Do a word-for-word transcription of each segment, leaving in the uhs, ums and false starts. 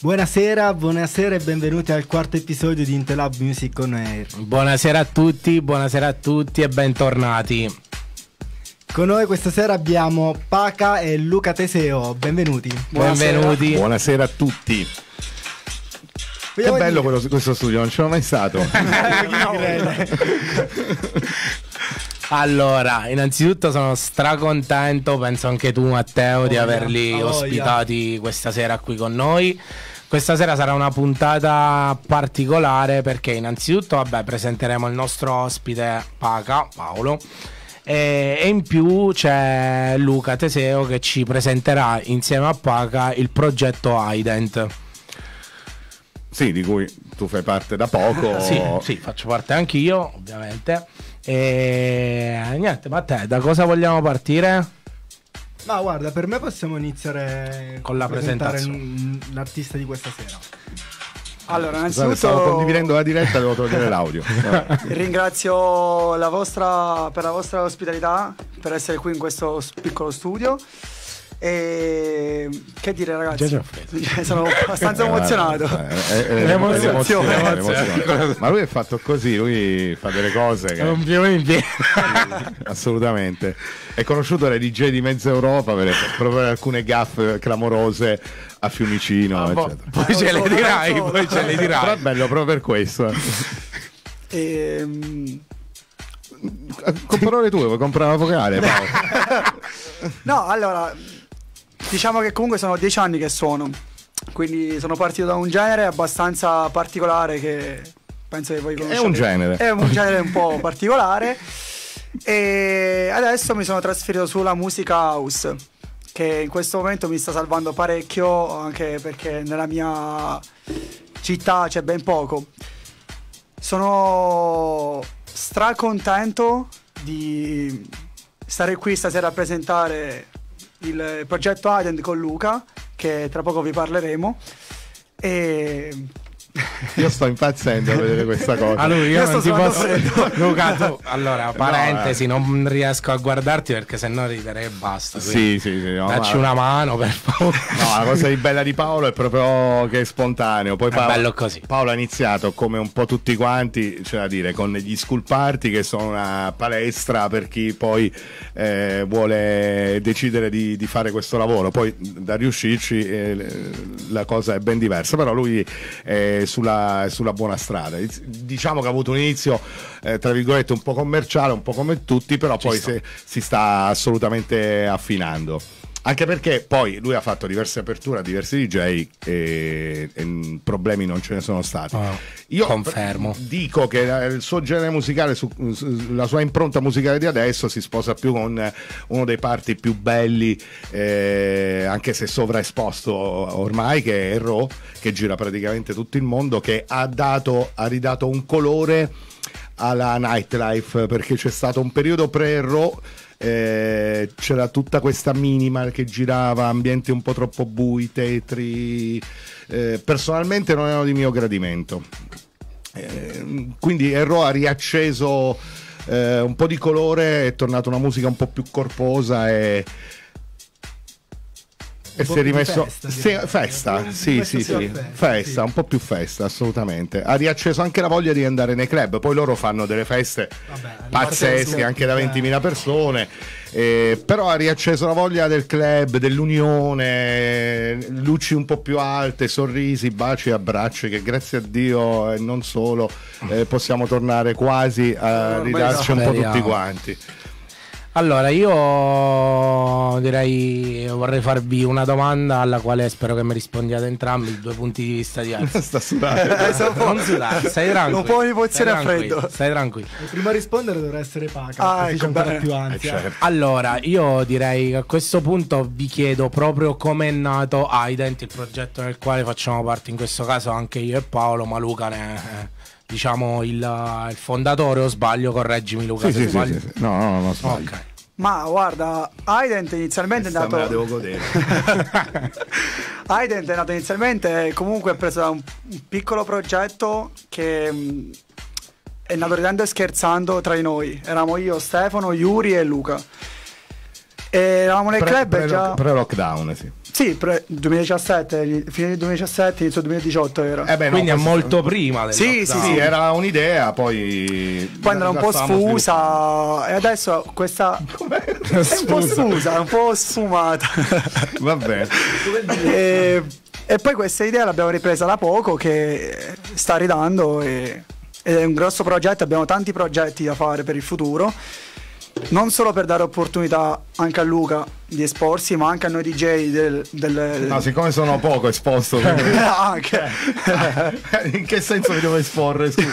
Buonasera, buonasera e benvenuti al quarto episodio di Intelab Music On Air. Buonasera a tutti, buonasera a tutti e bentornati. Con noi questa sera abbiamo Paca e Luca Teseo, benvenuti. Buonasera. Benvenuti. Buonasera a tutti. Che Vogliamo bello dire- quello, questo studio, non c'ero mai stato. Allora, innanzitutto sono stracontento, penso anche tu Matteo, di Voglia, averli voglia. ospitati questa sera qui con noi. Questa sera sarà una puntata particolare perché innanzitutto, vabbè, presenteremo il nostro ospite Paca, Paolo, e, e in più c'è Luca Teseo che ci presenterà insieme a Paca il progetto Ident. Sì, di cui tu fai parte da poco. Sì, sì, faccio parte anch'io, ovviamente. E niente, ma te, da cosa vogliamo partire? Ma guarda, per me possiamo iniziare Con la a presentare presentazione. l- l'artista di questa sera. Allora, Scusate, innanzitutto stavo condividendo la diretta, devo togliere l'audio. Vabbè. ringrazio la vostra, per la vostra ospitalità, per essere qui in questo s- piccolo studio. E che dire, ragazzi? Già ci ho offeso. Sono abbastanza emozionato. Eh, è- è- è- L'emozione. è l'emozione. Ma lui è fatto così, lui fa delle cose che... Un piede in piedi. Assolutamente. È conosciuto dai D J di mezza Europa per, proprio per alcune gaffe clamorose a Fiumicino, Ah, po- eccetera. poi ce le dirai, solo. poi ce le Però è dirai. bello proprio per questo. E, mm, Con parole tue, vuoi comprare una vocale, Paolo? no, allora, diciamo che comunque sono dieci anni che suono, quindi sono partito da un genere abbastanza particolare che penso che voi conosciate. un genere. È un genere un po' particolare. E adesso mi sono trasferito sulla musica house, che in questo momento mi sta salvando parecchio, anche perché nella mia città c'è ben poco. Sono stracontento di stare qui stasera a presentare il progetto Ident con Luca, che tra poco vi parleremo. E Io sto impazzendo a vedere questa cosa. Allora, io, Io non sto ti sudando posso. freddo. Luca, tu. Allora, parentesi, No, non riesco a guardarti perché sennò riderei e basta. quindi Sì, sì, sì. No, dacci ma- una mano, per favore. no, la cosa di bella di Paolo è proprio che è spontaneo. Poi È Paolo, bello così. Paolo ha iniziato come un po' tutti quanti, c'è da dire, con gli School Party, che sono una palestra per chi poi eh, vuole decidere di, di fare questo lavoro. Poi da riuscirci eh, la cosa è ben diversa, però lui è sulla, è sulla buona strada. Diciamo che ha avuto un inizio eh, tra virgolette un po' commerciale, un po' come tutti, però Ci poi sta. se- si sta assolutamente affinando. Anche perché poi lui ha fatto diverse aperture a diversi D J e, e problemi non ce ne sono stati. Ah, Io confermo. dico che il suo genere musicale, su- su- la sua impronta musicale di adesso si sposa più con uno dei party più belli, eh, anche se sovraesposto ormai, che è Raw, che gira praticamente tutto il mondo, che ha dato, ha ridato un colore alla nightlife, perché c'è stato un periodo pre-Raw. Eh, c'era tutta questa minimal che girava, ambienti un po' troppo bui, tetri, eh, personalmente non erano di mio gradimento, eh, quindi Erro ha riacceso eh, un po' di colore, è tornata una musica un po' più corposa e e po' si è più di rimesso festa, sì, direi. festa, Un po' sì, più sì, festa, sì, festa, festa, sì. un po' più festa, assolutamente. Ha riacceso anche la voglia di andare nei club. Poi loro fanno delle feste Vabbè, pazzesche, ripeto, anche da eh. ventimila persone. Eh, però ha riacceso la voglia del club, dell'unione, luci un po' più alte, sorrisi, baci e abbracci, che grazie a Dio e non solo eh, possiamo tornare quasi a Ormai ridarci no. un po' Speriamo. tutti quanti. Allora, io direi vorrei farvi una domanda alla quale spero che mi rispondiate entrambi, due punti di vista diversi. Sta sudando. Eh, sono un po'- Non sudare, stai tranquillo. un po' di emozione stai a tranquillo, freddo. Stai tranquillo. Il primo a rispondere dovrà essere Paca, Ah, così ecco, c'è ancora bene. più Eh, ansia. certo. Allora, io direi che a questo punto vi chiedo proprio come è nato Ident, il progetto nel quale facciamo parte in questo caso anche io e Paolo, ma Luca ne è, diciamo, il, il fondatore, o sbaglio? Correggimi Luca, Sì, se sì, sì, sbaglio. sì, sì. No, no, no, sbaglio. Ok. Ma guarda, Ident inizialmente è Questa me la nato devo godere. Ident è nato inizialmente comunque preso da un, un piccolo progetto che mh, è nato ridendo e scherzando tra di noi. Eravamo io, Stefano, Yuri e Luca. E eravamo nel Pre- club pre- già. pre-lockdown, sì. Sì, Sì, pre- duemiladiciassette, fine del duemiladiciassette, inizio duemiladiciotto era. Eh beh, no, Quindi è questo- molto prima del Sì, lockdown. sì, Sì, era un'idea, poi Poi andrà un po' sfusa e adesso questa è un po' sfusa, è un po' sfumata. Va bene. e, e poi questa idea l'abbiamo ripresa da poco, che sta ridando e, ed è un grosso progetto. Abbiamo tanti progetti da fare per il futuro, non solo per dare opportunità anche a Luca di esporsi, ma anche a noi D J del, del... No, siccome sono poco esposto, quindi- anche in che senso mi devo esporre? Scusa.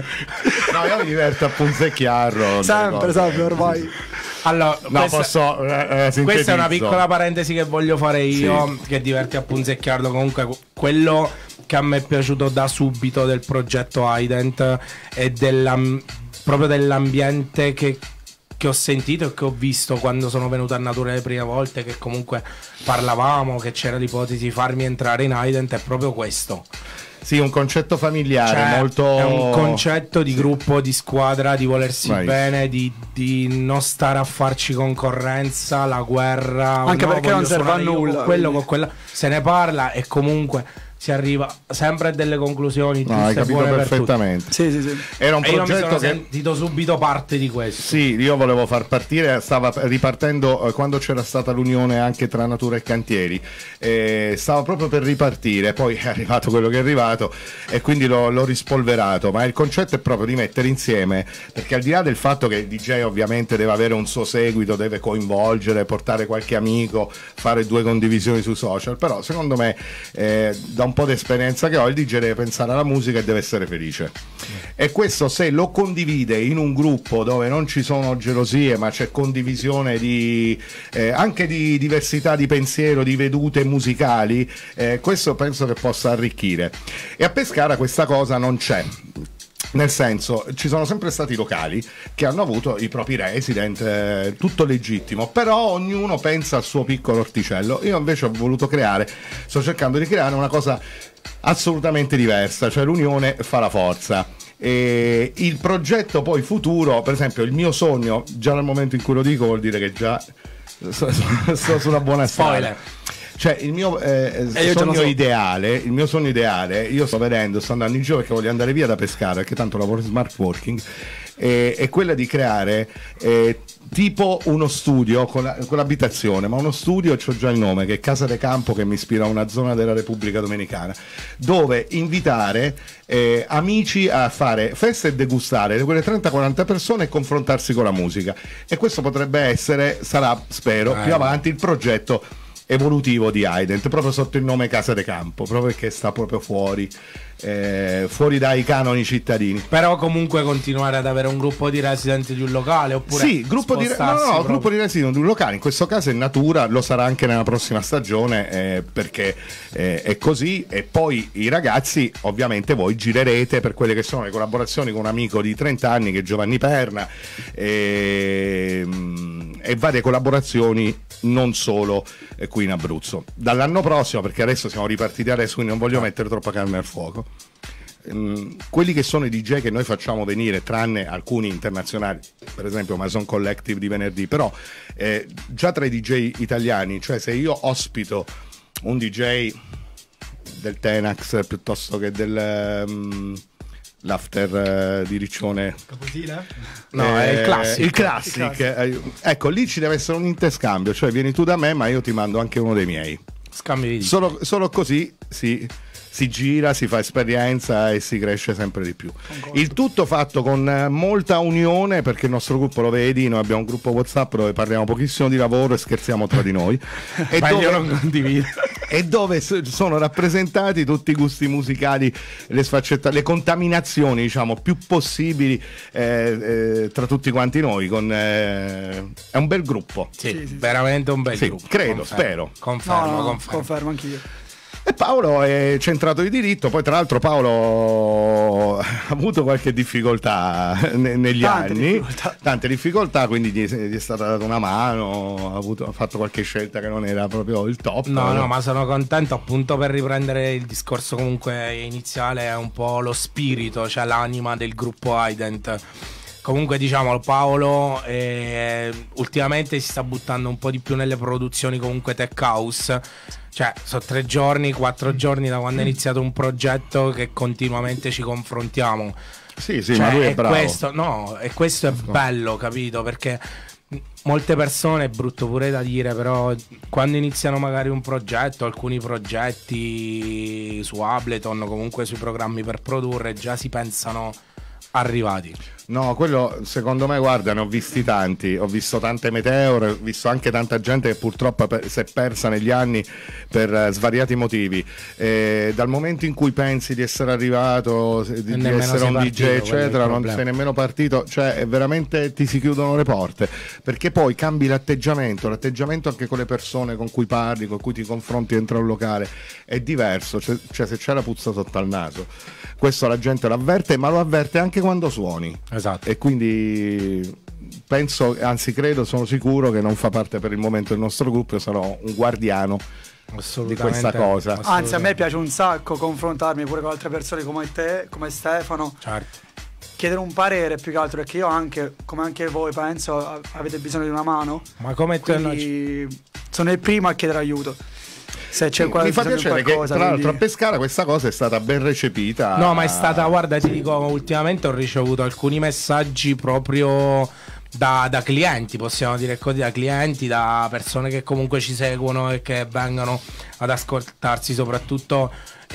No, io mi diverto a punzecchiarlo. sempre, sempre ormai. Allora, No, questa, posso. eh, eh, questa è una sintetizzo. piccola parentesi che voglio fare io, che diverti a punzecchiarlo. Comunque, quello che a me è piaciuto da subito del progetto Ident e della, proprio dell'ambiente che, che ho sentito e che ho visto quando sono venuto a Natura le prime volte, che comunque parlavamo, che c'era l'ipotesi di farmi entrare in Ident, è proprio questo. Sì, un concetto familiare Cioè, molto. è un concetto di gruppo, di squadra, di volersi Vai. bene, di, di non stare a farci concorrenza, la guerra. Anche no, perché non voglio serve a suonare io nulla, con quello, quindi. con quella. Se ne parla e comunque si arriva sempre a delle conclusioni No, hai giuste e capito buone per tutti. perfettamente. Sì, sì, sì. Era un E io mi progetto sono che. sentito subito parte di questo. Sì, io volevo far partire, stava ripartendo eh, quando c'era stata l'unione anche tra Natura e Cantieri, eh, stava proprio per ripartire, poi è arrivato quello che è arrivato e quindi l'ho, l'ho rispolverato, ma il concetto è proprio di mettere insieme, perché al di là del fatto che il D J ovviamente deve avere un suo seguito, deve coinvolgere, portare qualche amico, fare due condivisioni sui social, però secondo me eh, da un po' di esperienza che ho, il D J deve pensare alla musica e deve essere felice, e questo se lo condivide in un gruppo dove non ci sono gelosie ma c'è condivisione di eh, anche di diversità di pensiero, di vedute musicali, eh, questo penso che possa arricchire. E a Pescara questa cosa non c'è, nel senso, ci sono sempre stati locali che hanno avuto i propri resident, eh, tutto legittimo, però ognuno pensa al suo piccolo orticello. Io invece ho voluto creare, sto cercando di creare una cosa assolutamente diversa, cioè l'unione fa la forza. E il progetto poi futuro, per esempio il mio sogno, già nel momento in cui lo dico vuol dire che già sto, sto sulla buona strada. Spoiler. Cioè il mio eh, E io già lo sogno so. ideale, il mio sogno ideale, io sto vedendo, sto andando in giro perché voglio andare via da Pescara, perché tanto lavoro in smart working, eh, è quella di creare eh, tipo uno studio con, la, con l'abitazione, ma uno studio, c'ho già il nome, che è Casa de Campo, che mi ispira a una zona della Repubblica Dominicana, dove invitare eh, amici a fare feste e degustare quelle trenta quaranta persone e confrontarsi con la musica. E questo potrebbe essere, sarà spero, Eh. più avanti il progetto evolutivo di Ident, proprio sotto il nome Casa de Campo, proprio perché sta proprio fuori eh, fuori dai canoni cittadini. Però comunque continuare ad avere un gruppo di resident di un locale, oppure Sì, gruppo di, no, spostarsi no, proprio. gruppo di resident di un locale, in questo caso è Natura, lo sarà anche nella prossima stagione, eh, perché eh, è così. E poi i ragazzi, ovviamente voi girerete per quelle che sono le collaborazioni con un amico di trenta anni che è Giovanni Perna, e, e varie collaborazioni non solo eh, qui in Abruzzo. Dall'anno prossimo, perché adesso siamo ripartiti adesso, quindi non voglio mettere troppa carne al fuoco, ehm, quelli che sono i D J che noi facciamo venire, tranne alcuni internazionali, per esempio Mason Collective di venerdì, però eh, già tra i D J italiani, cioè se io ospito un D J del Tenax piuttosto che del um, l'after uh, di Riccione, Capotile? No, è il classic. il classic, eh, ecco, lì ci deve essere un interscambio, cioè vieni tu da me ma io ti mando anche uno dei miei. Scambi di Solo, solo così si, si gira, si fa esperienza e si cresce sempre di più. Il tutto fatto con eh, molta unione, perché il nostro gruppo, lo vedi, noi abbiamo un gruppo WhatsApp dove parliamo pochissimo di lavoro e scherziamo tra di noi e, Meglio dove, non condividere. e dove s- sono rappresentati tutti i gusti musicali, le sfaccetta, le contaminazioni, diciamo, più possibili eh, eh, tra tutti quanti noi. Con, eh, è un bel gruppo. Sì, Sì, sì, sì. veramente un bel Sì, gruppo. credo, Confermo. spero. Confermo, No, no, confermo. confermo anch'io. E Paolo è centrato di diritto, poi tra l'altro Paolo ha avuto qualche difficoltà ne- negli Tante anni, difficoltà. tante difficoltà, quindi gli, gli è stata data una mano, ha, avuto- ha fatto qualche scelta che non era proprio il top. No, no, ma sono contento appunto per riprendere il discorso comunque iniziale, è un po' lo spirito, cioè l'anima del gruppo Ident. comunque diciamolo, Paolo eh, ultimamente si sta buttando un po' di più nelle produzioni comunque tech house. Cioè, sono tre giorni, quattro giorni da quando è iniziato un progetto che continuamente ci confrontiamo. Sì, sì, cioè, ma lui è bravo. Questo, no, e questo è bello, capito? Perché molte persone, è brutto pure da dire, però quando iniziano magari un progetto, alcuni progetti su Ableton, comunque sui programmi per produrre, già si pensano arrivati. No, quello secondo me, guarda, ne ho visti tanti, ho visto tante meteore, ho visto anche tanta gente che purtroppo per, si è persa negli anni per uh, svariati motivi. E dal momento in cui pensi di essere arrivato, di, di essere un partito, D J, eccetera, non sei nemmeno partito, cioè è veramente ti si chiudono le porte, perché poi cambi l'atteggiamento, l'atteggiamento anche con le persone con cui parli, con cui ti confronti dentro un locale, è diverso, cioè, cioè se c'è la puzza sotto al naso. Questo la gente lo avverte, ma lo avverte anche quando suoni. Esatto. E quindi penso, anzi credo, sono sicuro che non fa parte per il momento del nostro gruppo, io sarò un guardiano di questa cosa. Anzi, a me piace un sacco confrontarmi pure con altre persone come te, come Stefano. Certo. Chiedere un parere più che altro, perché io anche, come anche voi penso, avete bisogno di una mano. Ma come te quindi sono il primo a chiedere aiuto. Se c'è mi fa piacere che tra l'altro quindi... a Pescara questa cosa è stata ben recepita. No, ma è stata, guarda, ti dico, ultimamente ho ricevuto alcuni messaggi proprio da, da clienti, possiamo dire così, da clienti, da persone che comunque ci seguono e che vengono ad ascoltarsi soprattutto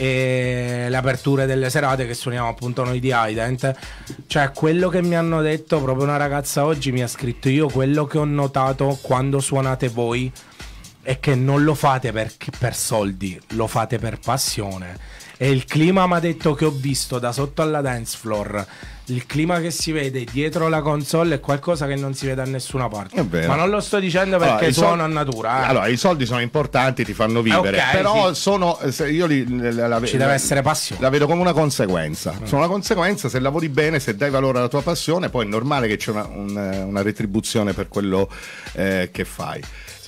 eh, le aperture delle serate che suoniamo appunto noi di Ident. Cioè, quello che mi hanno detto, proprio una ragazza oggi mi ha scritto: io quello che ho notato quando suonate voi è che non lo fate per, per soldi, lo fate per passione. E il clima mi ha detto che ho visto da sotto alla dance floor, il clima che si vede dietro la console è qualcosa che non si vede da nessuna parte. Ma non lo sto dicendo perché allora, suono soldi, a natura. Eh. Allora, i soldi sono importanti, ti fanno vivere. Eh, okay, però sì. sono. Io li, la, la, ci deve essere passione. La vedo come una conseguenza. Mm. Sono una conseguenza, se lavori bene, se dai valore alla tua passione, poi è normale che c'è una, una, una retribuzione per quello eh, che fai.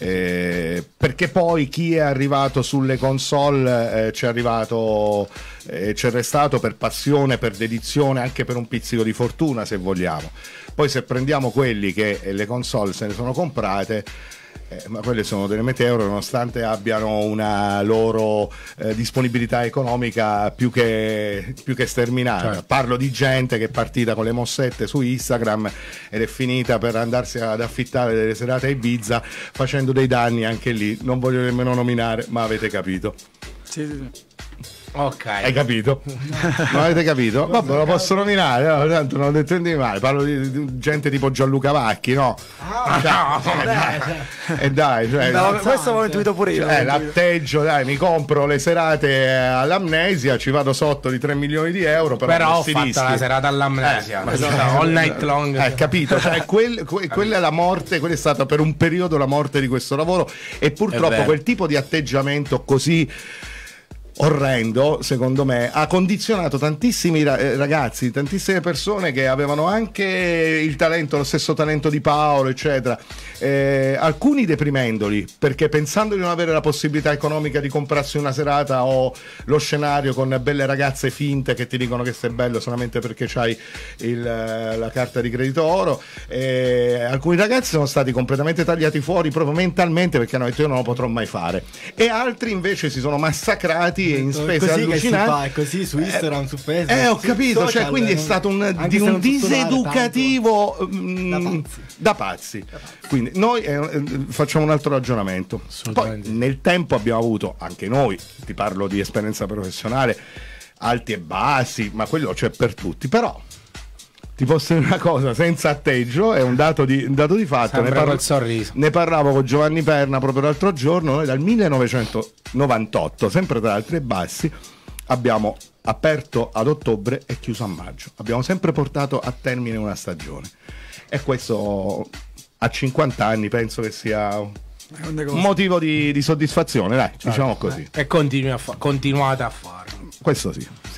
Eh, perché poi chi è arrivato sulle console eh, c'è arrivato eh, c'è restato per passione, per dedizione, anche per un pizzico di fortuna, se vogliamo. Poi se prendiamo quelli che eh, le console se ne sono comprate, eh, ma quelle sono delle meteore, nonostante abbiano una loro eh, disponibilità economica più che, più che sterminata. Certo. Parlo di gente che è partita con le mossette su Instagram ed è finita per andarsi ad affittare delle serate a Ibiza, facendo dei danni anche lì. Non voglio nemmeno nominare, ma avete capito. Sì, sì, sì. Ok. Hai capito? Non avete capito? Vabbè, lo posso nominare, no? Tanto non ho detto niente di male. Parlo di, di gente tipo Gianluca Vacchi, no? Ah, cioè, no, dai, e dai, cioè, no, questo l'ho intuito pure io. Eh, l'atteggio, dai, mi compro le serate all'Amnesia, ci vado sotto di tre milioni di euro. Però, però ho fatto dischi. La serata all'Amnesia, eh, esatto, all night long. Eh, capito? Cioè, quel, que, quella è la morte, quella è stata per un periodo la morte di questo lavoro. E purtroppo quel tipo di atteggiamento così orrendo, secondo me, ha condizionato tantissimi ragazzi, tantissime persone che avevano anche il talento, lo stesso talento di Paolo, eccetera, eh, alcuni deprimendoli perché pensando di non avere la possibilità economica di comprarsi una serata o lo scenario con belle ragazze finte che ti dicono che sei bello solamente perché c'hai il, la carta di credito oro, eh, alcuni ragazzi sono stati completamente tagliati fuori proprio mentalmente perché hanno detto io non lo potrò mai fare, e altri invece si sono massacrati in spese così allucinanti, è così su Instagram, eh, su Facebook, eh ho capito, social, cioè quindi è stato un, di un diseducativo mh, da pazzi, da pazzi. Da pazzi. Quindi noi eh, facciamo un altro ragionamento. Poi nel tempo abbiamo avuto anche noi, ti parlo di esperienza professionale, alti e bassi, ma quello c'è per tutti. Però ti posso dire una cosa, senza atteggio, è un dato di, un dato di fatto. Ne, parlo, ne parlavo con Giovanni Perna proprio l'altro giorno. Noi dal millenovecentonovantotto, sempre tra alti e bassi, abbiamo aperto ad ottobre e chiuso a maggio. Abbiamo sempre portato a termine una stagione, e questo a cinquanta anni penso che sia un motivo di, di soddisfazione, dai, diciamo così. E continui a fa- continuate a farlo. Questo sì, sì.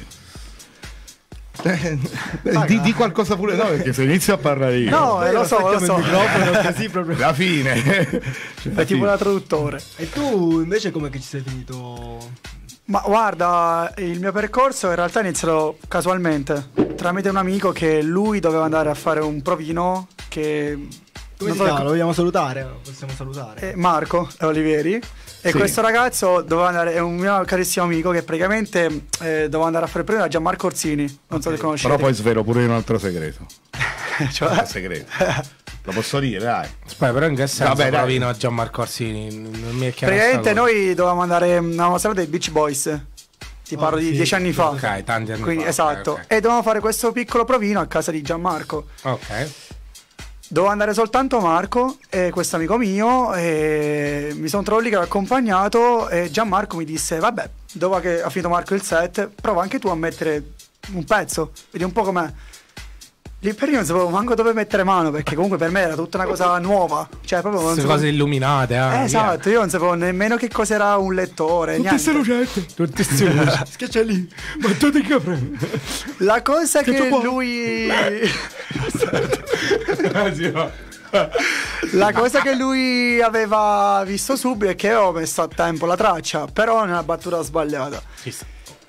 Eh, di, di qualcosa pure, no, perché se inizio a parlare io no, eh, lo so, lo so. Il microfono così proprio la fine, cioè, è tipo una traduttore. E tu invece come che ci sei finito? Ma guarda, il mio percorso in realtà è iniziato casualmente, tramite un amico che lui doveva andare a fare un provino che... Come si so- chiama? Lo vogliamo salutare? Possiamo salutare. eh, Marco Olivieri. E Sì. questo ragazzo doveva andare, è un mio carissimo amico che praticamente eh, doveva andare a fare il provino a Gianmarco Orsini. Non so se conoscete. Però poi svelo pure un altro segreto. Cioè? Un segreto. Lo posso dire, dai. Aspetta, però in che senso Vabbè, dai. provino a Gianmarco Orsini? Non mi è chiaro. Praticamente sta cosa. noi dovevamo andare a una serata dei Beach Boys. Ti Oh, parlo di sì, dieci anni fa. Ok, tanti anni Quindi, fa. esatto. Ok, ok. E dovevamo fare questo piccolo provino a casa di Gianmarco. Ok. Doveva andare soltanto Marco e questo amico mio, e mi sono trovato lì che l'ho accompagnato e Gianmarco mi disse vabbè, dopo che ha finito Marco il set, prova anche tu a mettere un pezzo, vedi un po' com'è. Lì per io non sapevo manco dove mettere mano, perché comunque per me era tutta una cosa nuova, cioè proprio non Queste sapevo- cose illuminate, eh, Eh, via. esatto, io non sapevo nemmeno che cos'era un lettore, niente. lucette. Tutti sti luci. Che c'è lì? Ma tu ti capri? La cosa Che che c'ho qua? lui La cosa che lui aveva visto subito è che avevo messo a tempo la traccia, però nella battuta sbagliata. Ci sta.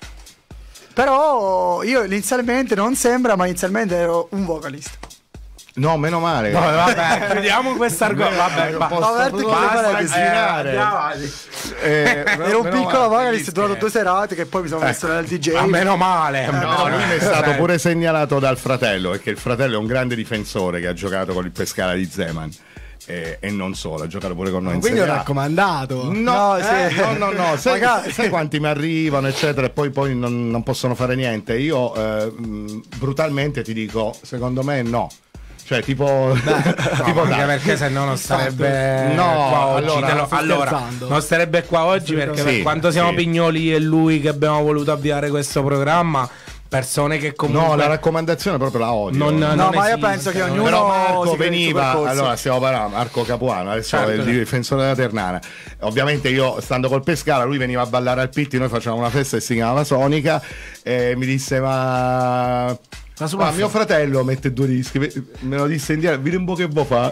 Però io inizialmente non sembra, ma inizialmente ero un vocalist. No, meno male. Vabbè, vabbè, chiudiamo questo argomento. Vabbè, non ba- posso Roberto, proprio che basta fare? insegnare. Eh, andiamo avanti. Eh, Ero un meno piccolo male. vocalist, durato due serate che poi mi sono messo nel D J. Ma meno male. No, lui mi è stato Eh, pure segnalato dal fratello, perché il fratello è un grande difensore che ha giocato con il Pescara di Zeman. E, e non solo, ha giocato pure con noi in Quindi è Serie un A. raccomandato. No, No, eh, sì. no, no, no. Sai, Magari. sai quanti mi arrivano, eccetera, e poi, poi non, non possono fare niente. Io eh, mh, brutalmente ti dico, secondo me no. Cioè, tipo, tipo anche dai. perché se no non starebbe No, qua oggi. allora, te lo- sto allora, scherzando. non starebbe qua oggi perché per Sì, quanto siamo sì. pignoli e lui che abbiamo voluto avviare questo programma, persone che comunque No, la raccomandazione proprio la odio. non, No, non ma io esiste, penso che non- ognuno- Però si Marco crede il suo veniva, percorso. allora stiamo parlando, Marco Capuano, adesso Certo, è il certo. difensore della Ternana. Ovviamente io stando col Pescara, lui veniva a ballare al Pitti, noi facevamo una festa che si chiamava Sonica e mi disse ma... Ma su- Ma mio fratello mette due dischi, me lo disse in diretta, vedi un po' che vuoi fa.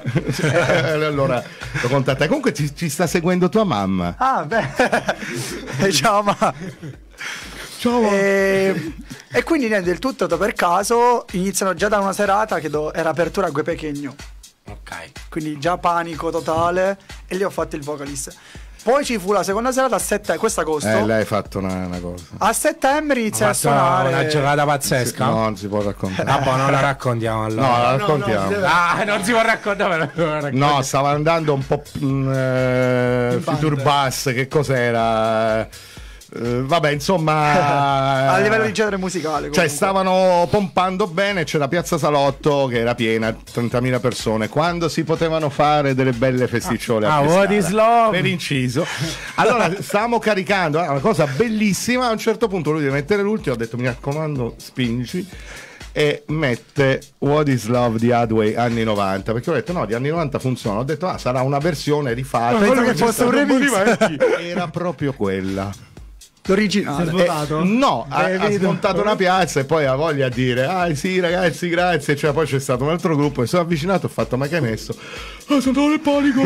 E allora lo contattai. Comunque ci, ci sta seguendo tua mamma. Ah, beh. Ciao, ma. Ciao. E, e quindi niente, del tutto per caso iniziano già da una serata che do- era apertura a Gue Pequeño. Ok. Quindi già panico totale. E lì ho fatto il vocalist. Poi ci fu la seconda serata a settembre, questo agosto. Eh, lei hai fatto una, una cosa. A settembre inizia Ma a suonare. una giocata pazzesca. No, non si può raccontare. Ah, boh, non la raccontiamo allora. No, la no, raccontiamo. si deve- Ah, non si può raccontare. però non la raccontiamo. No, stava andando un po' mm, eh, Pimpante. Future Bass, che cos'era? Eh, vabbè, insomma, A livello di genere musicale. cioè comunque. stavano pompando bene, c'era Piazza Salotto che era piena, trentamila persone, quando si potevano fare delle belle festicciole a Ah, Pescara. what is love? Per inciso. Allora stavamo caricando, è una cosa bellissima, a un certo punto lui deve mettere l'ultimo, ho detto mi raccomando spingi, e mette What is Love di Hadway anni novanta, perché ho detto no, di anni novanta funziona, ho detto ah, sarà una versione rifatta. Penso che fosse un remix. Era proprio quella. Si è L'originale. svuotato? Eh, no, ha, Eh, ha vedo. smontato una piazza e poi ha voglia di dire ah sì ragazzi grazie, cioè poi c'è stato un altro gruppo e sono avvicinato, ho fatto ma che hai messo? Ah, sono andato nel panico.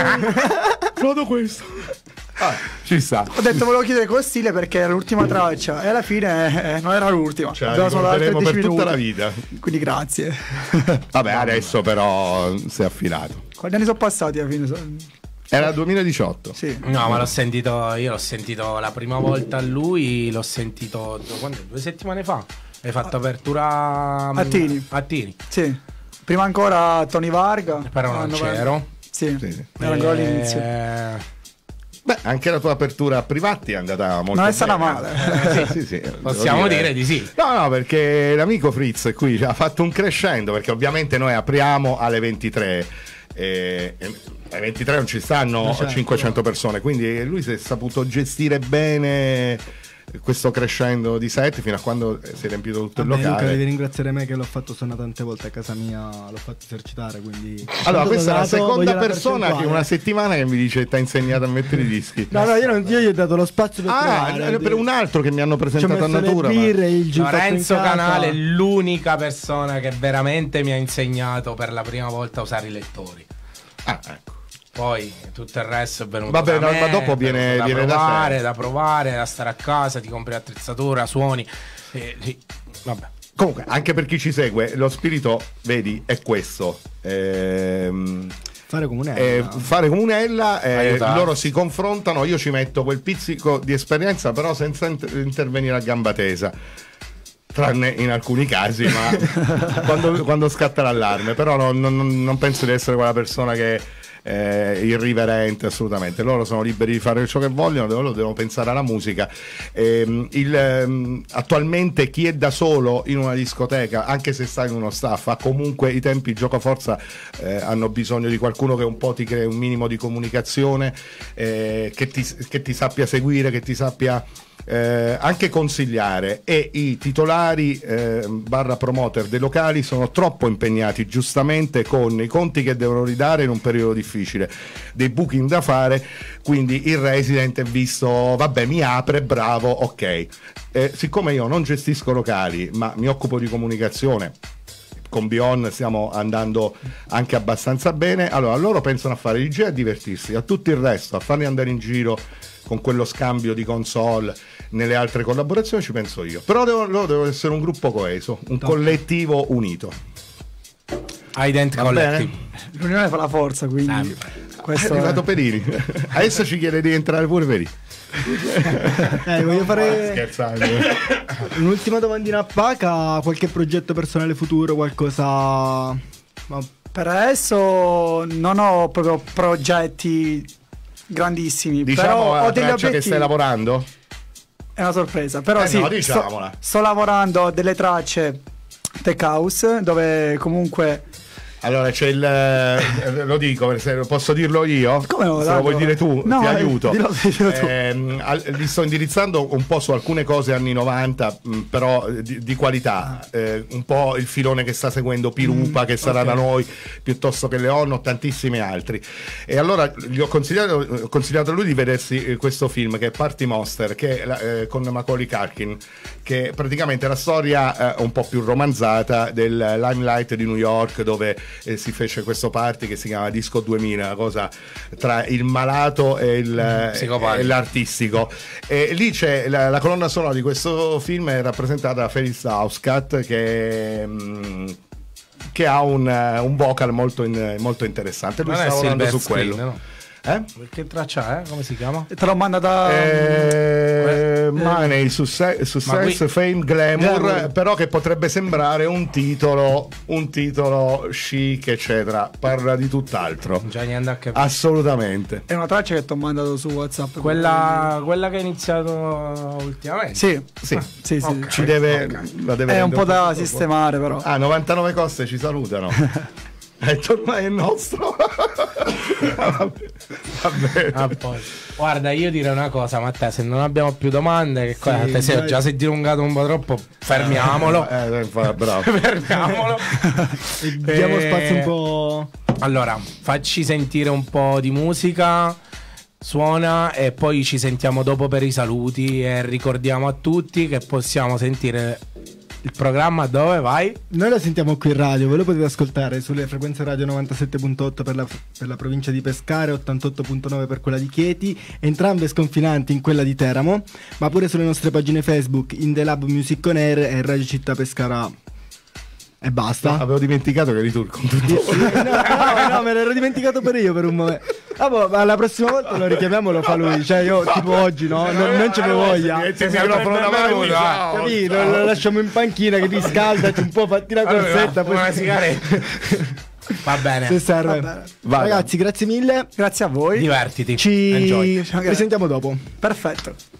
Vado questo. Ah, ci sta. Ho detto volevo chiedere con stile perché era l'ultima traccia e alla fine eh, non era l'ultima. Ce la Abbiamo suonato ricorderemo per tredici tutta la minuti. vita. Quindi grazie. Vabbè, adesso però si è affilato. Quanti anni sono passati alla fine? Era duemiladiciotto. Sì. No, ma l'ho sentito, io l'ho sentito la prima volta a lui, l'ho sentito quando, due settimane fa. Hai fatto apertura A Tini. A Tini. Sì. Prima ancora Tony Varga. Però non Ah, c'ero. Sì. Sì, sì. Era ancora Eh, all'inizio. Beh, anche la tua apertura a privati è andata molto Non è stata bene. male. Eh, sì, sì, sì, devo Possiamo dire di sì. No, no, perché l'amico Fritz qui ha fatto un crescendo, perché ovviamente noi apriamo alle ventitré e, e alle ventitré non ci stanno Certo. cinquecento persone, quindi lui si è saputo gestire bene questo crescendo di set fino a quando si è riempito tutto il Vabbè, Luca, locale. devi ringraziare me che l'ho fatto suonare tante volte a casa mia, l'ho fatto esercitare, quindi... Allora, questa è la Dato, seconda voglio la persona che percentuale. una settimana che mi dice ti ha insegnato a mettere i dischi. No, no, io, non, io gli ho dato lo spazio per Ah, provare. per un altro che mi hanno Ci ho presentato a messo le natura. ma- birre, il gin Lorenzo fatto in casa. Canale è l'unica persona che veramente mi ha insegnato per la prima volta a usare i lettori. Ah, ecco. Poi tutto il resto è venuto Vabbè, da no, me, ma dopo è viene- venuto da viene da provare, sé. da provare, da stare a casa, ti compri l'attrezzatura, suoni. E, sì, vabbè. Comunque, anche per chi ci segue, lo spirito, vedi, è questo. Ehm, Fare comunella. eh, fare comunella, eh, Aiutarsi. loro si confrontano, io ci metto quel pizzico di esperienza, però senza int- intervenire a gamba tesa. Tranne in alcuni casi, ma quando, quando scatta l'allarme. Però no- non, non penso di essere quella persona che è irriverente, assolutamente. Loro sono liberi di fare ciò che vogliono, loro devono pensare alla musica. Ehm, il, ehm, attualmente chi è da solo in una discoteca, anche se sta in uno staff, ha comunque i tempi giocoforza, eh, hanno bisogno di qualcuno che un po' ti crea un minimo di comunicazione, eh, che, ti, che ti sappia seguire, che ti sappia Eh, anche consigliare, e i titolari eh, barra promoter dei locali sono troppo impegnati giustamente con i conti che devono ridare in un periodo difficile, dei booking da fare, quindi il resident è visto, vabbè, mi apre, bravo, ok. Eh, siccome io non gestisco locali ma mi occupo di comunicazione, con Beyond stiamo andando anche abbastanza bene, allora loro pensano a fare i D J, a divertirsi, a tutto il resto, a farli andare in giro con quello scambio di console, nelle altre collaborazioni ci penso io. Però devo, loro devono essere un gruppo coeso, un collettivo unito. Ident Va Collective. bene? L'unione fa la forza, quindi Sempre. È questo arrivato è... Perini. Adesso ci chiede di entrare pure Perini. Eh, voglio fare Scherzando. un'ultima domandina a Paca. Qualche progetto personale futuro, qualcosa. Ma Per adesso non ho proprio progetti grandissimi, Diciamo però la ho degli traccia che obiettivi. stai lavorando? È una sorpresa, però Eh sì, no, sto, diciamola. sto lavorando a delle tracce tech house dove comunque Allora c'è il eh, lo dico, se posso dirlo io? Come no, Se dai, lo vuoi no. dire tu, No, ti eh, aiuto. dillo- dillo tu. Ehm, al- li sto indirizzando un po' su alcune cose anni novanta, mh, però eh, di, di qualità. Eh, un po' il filone che sta seguendo Pirupa, che sarà ok. da noi, piuttosto che Leonno, tantissimi altri. E allora gli ho consigliato, ho consigliato a lui di vedersi eh, questo film che è Party Monster, che è la- eh, con Macaulay Culkin, che praticamente è la storia eh, un po' più romanzata del Limelight di New York, dove eh, si fece questo party che si chiama Disco duemila, una cosa tra il malato e, il, eh, Psicopatico. e l'artistico. E lì c'è la, la colonna sonora di questo film, è rappresentata da Felix Auscat, che mh, che ha un, eh, un vocal molto, in- molto interessante. Lui Non sta è lavorando su Silver quello. Screen, no? Eh? Che traccia è? Come si chiama? te l'ho mandata Eh, Money, succe- Success, qui- Fame, Glamour, Glamour. però che potrebbe sembrare un titolo, un titolo chic, eccetera. Parla di tutt'altro. Non c'è niente a che fare. Assolutamente. è una traccia che ti ho mandato su WhatsApp. Quella, quella che hai iniziato ultimamente. Sì, Sì, sì, sì. Ok. ci deve, ok. la deve È rendere un po' da dopo. sistemare, però. Ah, novantanove coste ci salutano. E ormai è nostro. Vabbè. Vabbè. Ah, poi. Guarda, io direi una cosa, Matteo, se non abbiamo più domande, che cosa? Sì, Te sei, dai. già sei dilungato un po' troppo, fermiamolo. Eh, eh, fa- bravo. Fermiamolo. diamo Eh, spazio un po'. Allora, facci sentire un po' di musica, suona e poi ci sentiamo dopo per i saluti e ricordiamo a tutti che possiamo sentire il programma dove vai? Noi la sentiamo qui in radio, ve lo potete ascoltare sulle frequenze radio novantasette virgola otto per la, per la provincia di Pescara, ottantotto virgola nove per quella di Chieti, entrambe sconfinanti in quella di Teramo, ma pure sulle nostre pagine Facebook In The Lab Music On Air e Radio Città Pescara. E basta. Avevo dimenticato che eri tu il conduttore. No, no, me l'ero dimenticato per io per un momento. Ah, boh, ma la prossima volta lo richiamiamo, lo fa lui. Cioè, io tipo oggi, no? Non, non ce ne voglia. Metti il microfono davanti, ciao. Capito? Lo lasciamo in panchina che ti scaldati un po', fatti la corsetta. Allora, una sigaretta. Va bene. Se serve. Va bene. Vai. Ragazzi, grazie mille. Grazie a voi. Divertiti. Ci Enjoy. risentiamo dopo. Perfetto.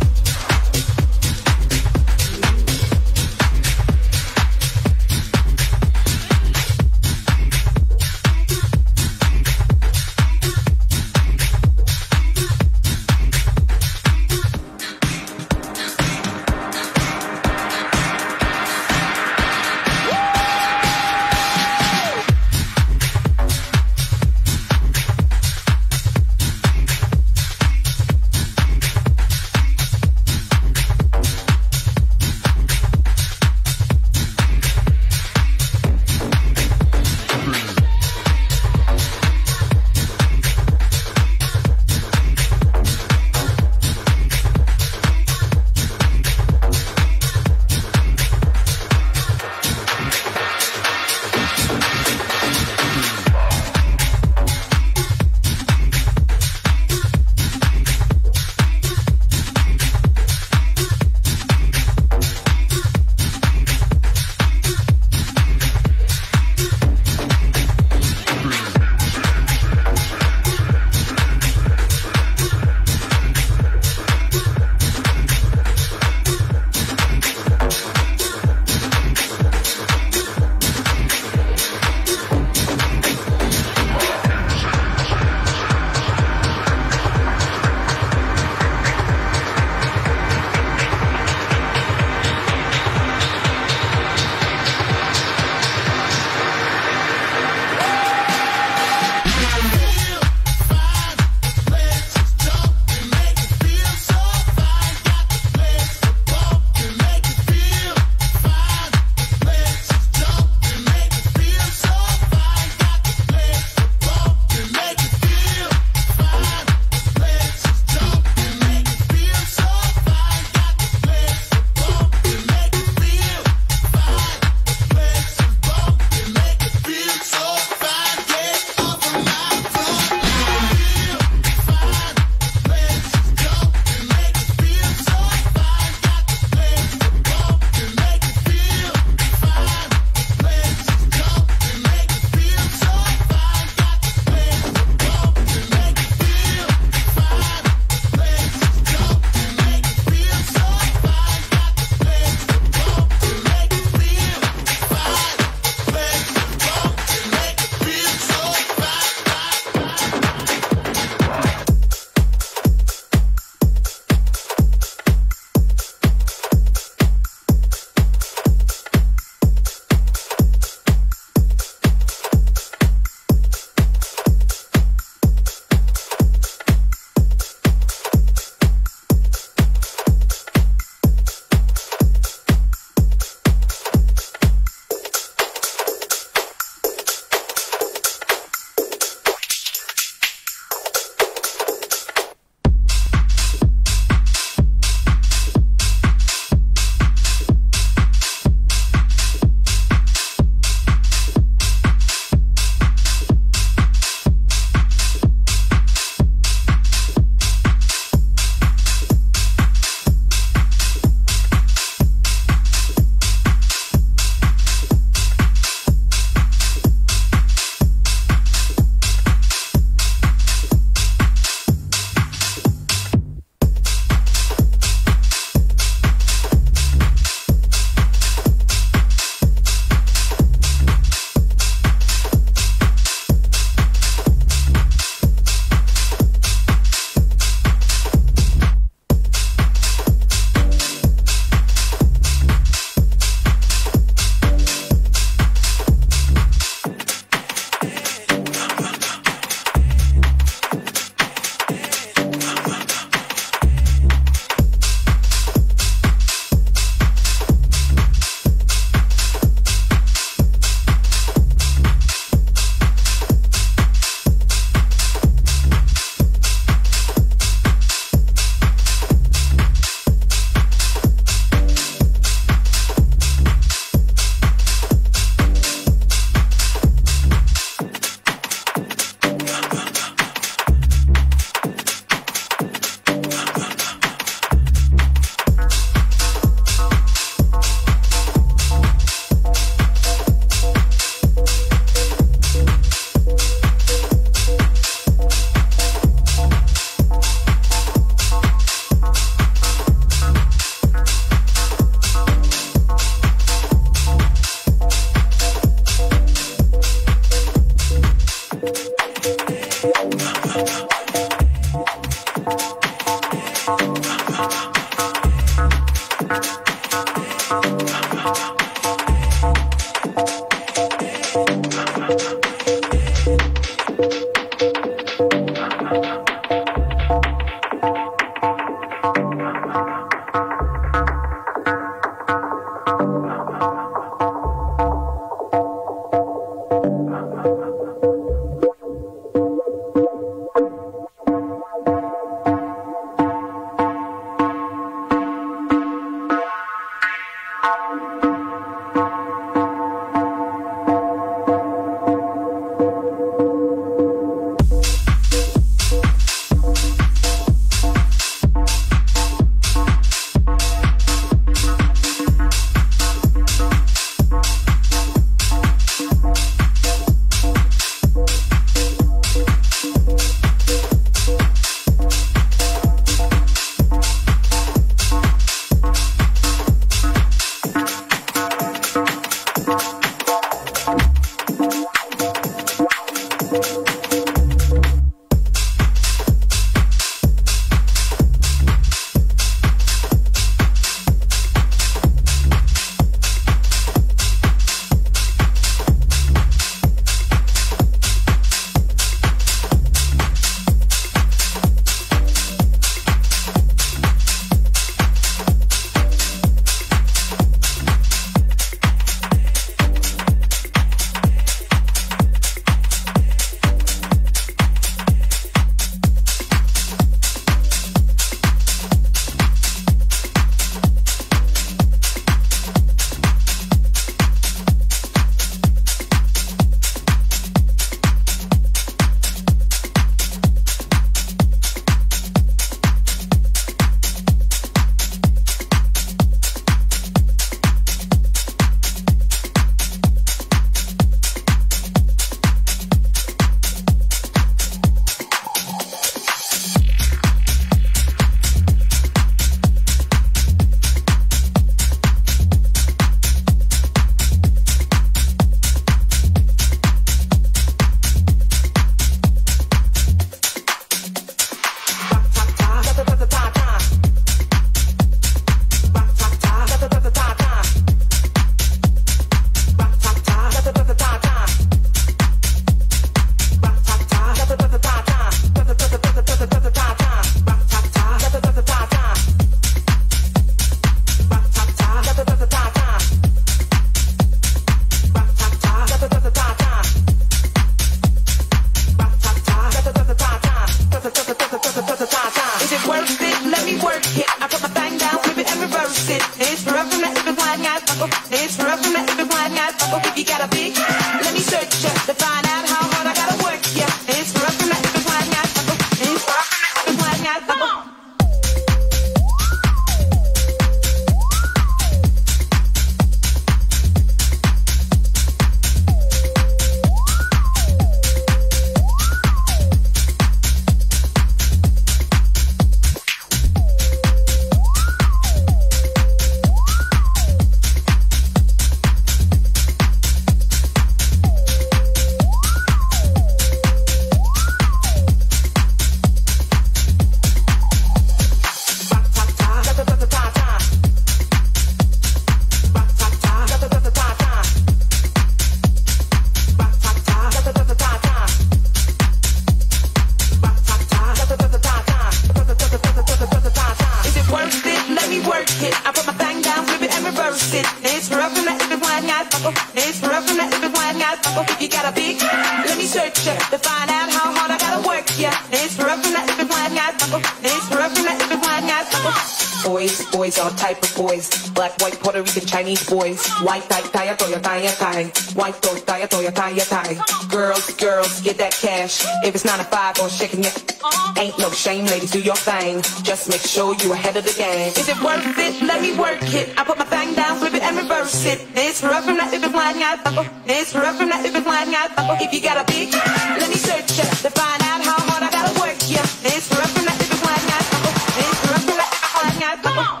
Chinese boys, white tie, tie, toya, tie, tie, white toe, tie, toya, tie, tie. Girls, girls, get that cash. If it's nine to five or shaking it, ain't no shame, ladies, do your thing. Just make sure you ahead of the game. Is it worth it? Let me work it. I put my thing down, flip it and reverse it. It's rough from that if it's flying out. It's rough from that if it's flying out. If you got a big, let me search it to find out how hard I gotta work. Yeah, it's rough from that if it's flying out. It's rough from that if it's flying out. Come on.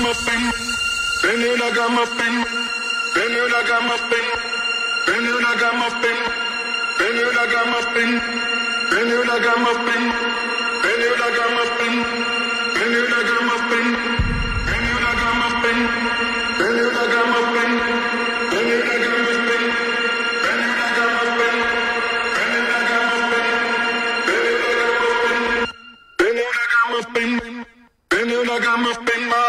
ragamuffin. Bend you ragamuffin. Bend you ragamuffin. Bend you ragamuffin. Bend you ragamuffin. Bend you ragamuffin. Bend you ragamuffin. Bend you ragamuffin. Bend you ragamuffin. Bend you ragamuffin. Bend you ragamuffin. Bend you ragamuffin. Bend you ragamuffin. Bend you ragamuffin. Bend you ragamuffin. Ma.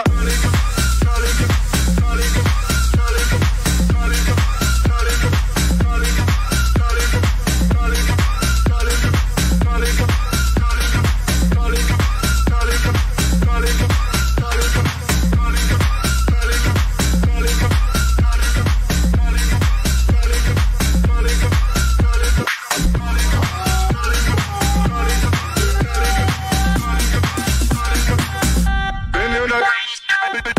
Bend you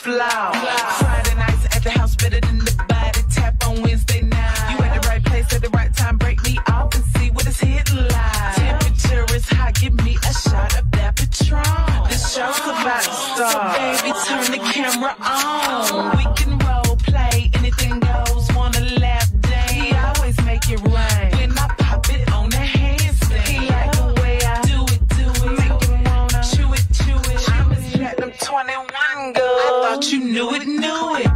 floor. Friday nights at the house better than the body tap on Wednesday night. You at the right place at the right time, break me off and see what it's hitting like. Temperature is high, give me a shot of that Patron. This show's about to start. So baby, turn the camera on. We can role play, anything goes. Wanna lap day? He always make it rain. When I pop it on the handstand, he like the way I do it, do it. Make him wanna chew it, chew it. I'm his platinum twenty-one girl. I thought you knew it, knew it.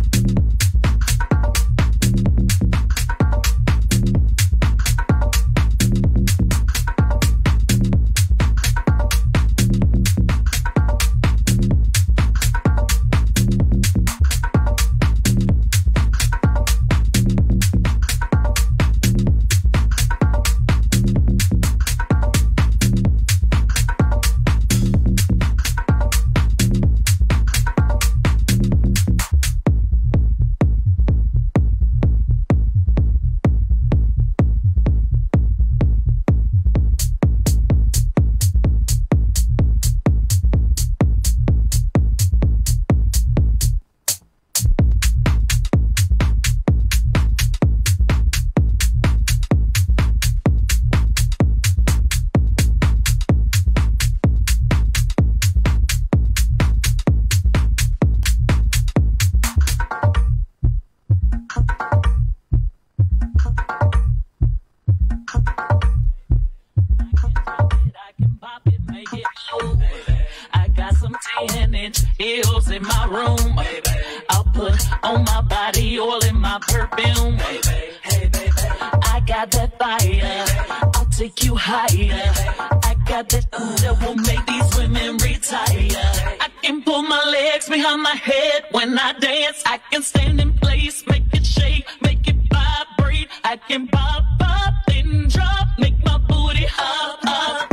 Heels in my room, baby. I'll put on my body oil in my perfume, baby. Hey, baby. I got that fire, I'll take you higher. I got that uh, that will make these women retire. I can pull my legs behind my head when I dance. I can stand in place, make it shake, make it vibrate. I can pop up and drop, make my booty hop up.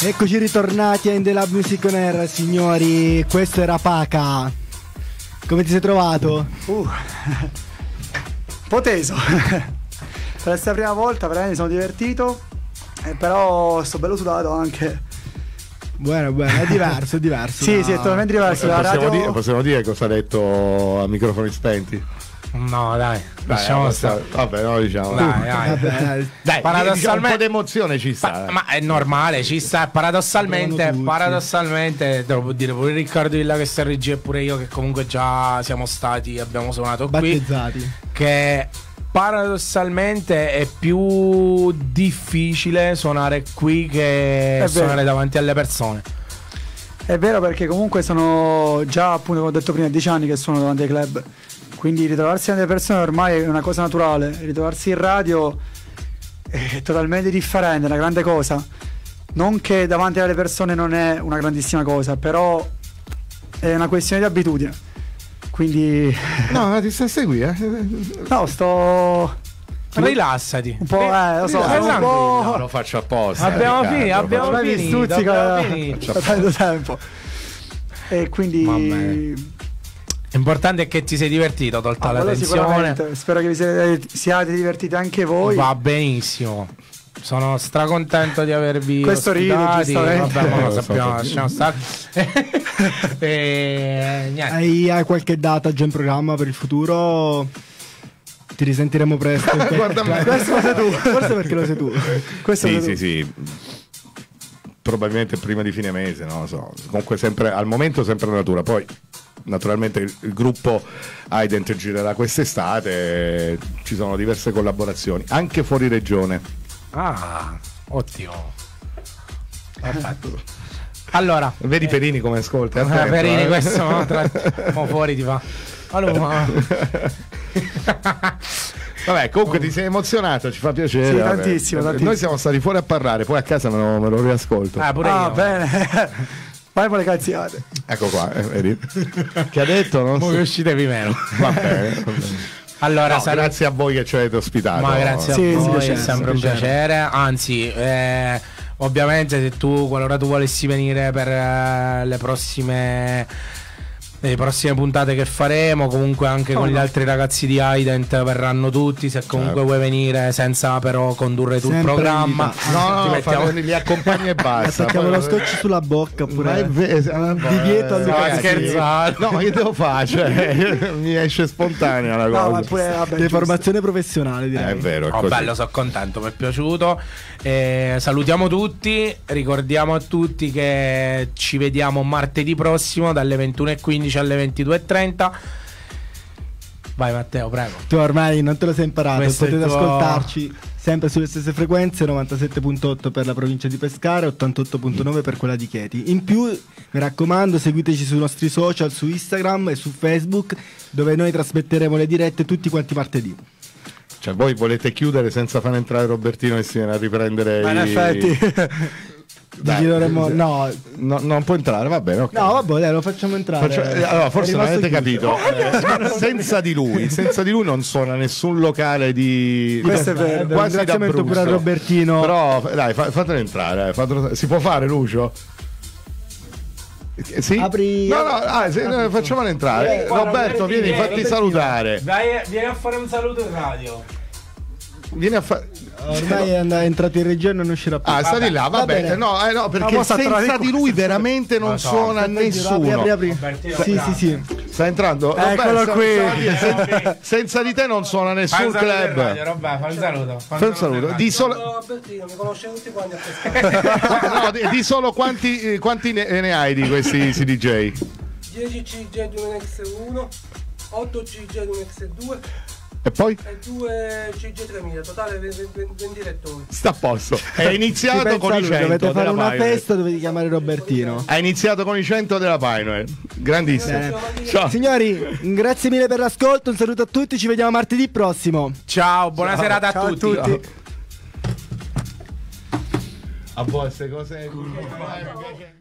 Eccoci ritornati a In The Lab Music On Air, signori. Questo era Paca. Come ti sei trovato? Uh, un po' teso. Per questa prima volta veramente mi sono divertito, eh, però sto bello sudato anche. Buono, buono, è diverso, è diverso. Sì, da... sì, è totalmente diverso. La Possiamo, radio... dire, possiamo dire cosa ha detto a microfoni spenti? No, dai, Dai, lasciamo vabbè, stare. vabbè, no, diciamo. Dai, dai. Vabbè, dai. Dai, Paradossalmente un po' d'emozione ci sta. Pa- ma è normale, ci sta. Paradossalmente, tutti. paradossalmente, devo dire pure Riccardo Villa che sta in regia e pure io che comunque già siamo stati, abbiamo suonato qui. Battezzati. Che paradossalmente è più difficile suonare qui che vero. suonare davanti alle persone. È vero, perché comunque sono già, appunto, come ho detto prima, dieci anni che suono davanti ai club. Quindi ritrovarsi davanti alle persone ormai è una cosa naturale. Ritrovarsi in radio è totalmente differente, è una grande cosa. Non che davanti alle persone non è una grandissima cosa, però è una questione di abitudine. Quindi No, ma ti stai a seguire? no, sto Rilassati. un po', eh, lo so, Rilassati. sono un po'. No, lo faccio apposta. Abbiamo Riccardo, finito, lo abbiamo faccio- Ormai mi finito, stuzzica abbiamo finito. da tanto tempo. E quindi Vabbè. L'importante è che ti sei divertito, tolta ah, la quello tensione. sicuramente. Spero che vi siete, siate divertiti anche voi. Va benissimo. Sono stracontento di avervi Questo ride, ospitati. giustamente. Vabbè, ma lo Eh, lo so, sappiamo, so. lasciamo stare. E niente. Hai, hai qualche data già in programma per il futuro? Ti risentiremo presto. Guarda me. Questo lo sei tu. Forse perché lo sei tu. Questo Sì, è sì, sì. Probabilmente prima di fine mese, non lo so. Comunque sempre al momento sempre la natura. Poi naturalmente il, il gruppo Ident girerà quest'estate, ci sono diverse collaborazioni, anche fuori regione. Ah, ottimo. Perfetto. Allora, Vedi Perini come ascolta? eh, Attento, Perini, eh. questo mo, tra... mo fuori ti fa. Allora, Vabbè, comunque ti sei emozionato, ci fa piacere. Sì, vabbè. tantissimo, tantissimo. Noi siamo stati fuori a parlare, poi a casa me lo, me lo riascolto. ah, pure Ah, io. bene. Vai con le cazziate. Ecco qua, eh, vedi? Che ha detto? Non Mo so. che uscitevi meno. Va bene, va bene. Allora, No, sarà- grazie a voi che ci avete ospitato. Ma grazie Sì, a sì, voi, piacere, è sempre un piacere. piacere. Anzi, eh, ovviamente se tu, qualora tu volessi venire per eh, le prossime le prossime puntate che faremo, comunque anche Oh, con no. gli altri ragazzi di Ident verranno tutti, se comunque Certo. vuoi venire senza però condurre tu il Sempre programma. invitato. No, no, ti no, mettiamo- fate- li accompagni e basta. Attacchiamo Poi- lo scotch sulla bocca Ma oppure è vero, un divieto eh, a Luca. Ma sì. scherzate. No, ma che devo fare? Cioè, mi esce spontanea la cosa. No, ma pure vabbè, giusto. Deformazione professionale, Eh, direi. è vero, è Oh, così. bello, sono contento, mi è piaciuto. Eh, salutiamo tutti, ricordiamo a tutti che ci vediamo martedì prossimo dalle ventuno e quindici alle ventidue e trenta. Vai Matteo, prego. Tu ormai non te lo sei imparato, Questo è potete il tuo- ascoltarci sempre sulle stesse frequenze, novantasette virgola otto per la provincia di Pescara, ottantotto virgola nove per quella di Chieti. In più, mi raccomando, seguiteci sui nostri social, su Instagram e su Facebook, dove noi trasmetteremo le dirette tutti quanti martedì. Cioè, voi volete chiudere senza far entrare Robertino e si viene a riprendere Ma in i... effetti. Dici, dovremmo- no, No, non può entrare, va bene, ok. no, vabbè, dai, lo facciamo entrare. Faccio- eh, allora, forse È non rimasto avete chiuso. capito. Eh, senza di lui, senza di lui non suona nessun locale di. Questo è vero. Un Quasi ringraziamento d'Abruzzo. pure a Robertino. Però dai, fa- fatelo entrare. eh, fatelo- Si può fare, Lucio? Eh, Sì? Apri- No, no, ah, se- no, facciamolo entrare. Eh, guarda, Roberto, Robertino, vieni, fatti Robertino. salutare. Vai, vieni a fare un saluto in radio. Vieni a fare. Ormai è and- è entrato in regione e non uscirà più. Ah, sta di là, va, Va bene. bene. No, eh, no, perché mo sta senza tornando di qua. lui veramente non Lo so. suona Apri, nessuno. apri, apri. Robertino, Sì, sì, bravo. sì. Sta entrando? Eccolo Roberto, qui. senza- senza, senza di te non suona Fai nessun un saluto in radio, club. Robè, fai un saluto. Fai un saluto. Di solo, Albertino, mi conosce tutti quanti a pescare. no, di, di solo quanti, eh, quanti ne, ne hai di questi C D J? dieci C G di un X uno, otto C G di un X due E poi? e due C G tremila, totale venti lettori. Sta a posto. È Ci iniziato pensa con i lui, cento dovete fare della una Pioneer. festa, dovete chiamare Robertino. Ha iniziato con i cento della Pioneer. Grandissimo. Bene. Ciao. Signori, grazie mille per l'ascolto, un saluto a tutti, ci vediamo martedì prossimo. Ciao, buona serata a Ciao a tutti. tutti. A voi queste cose.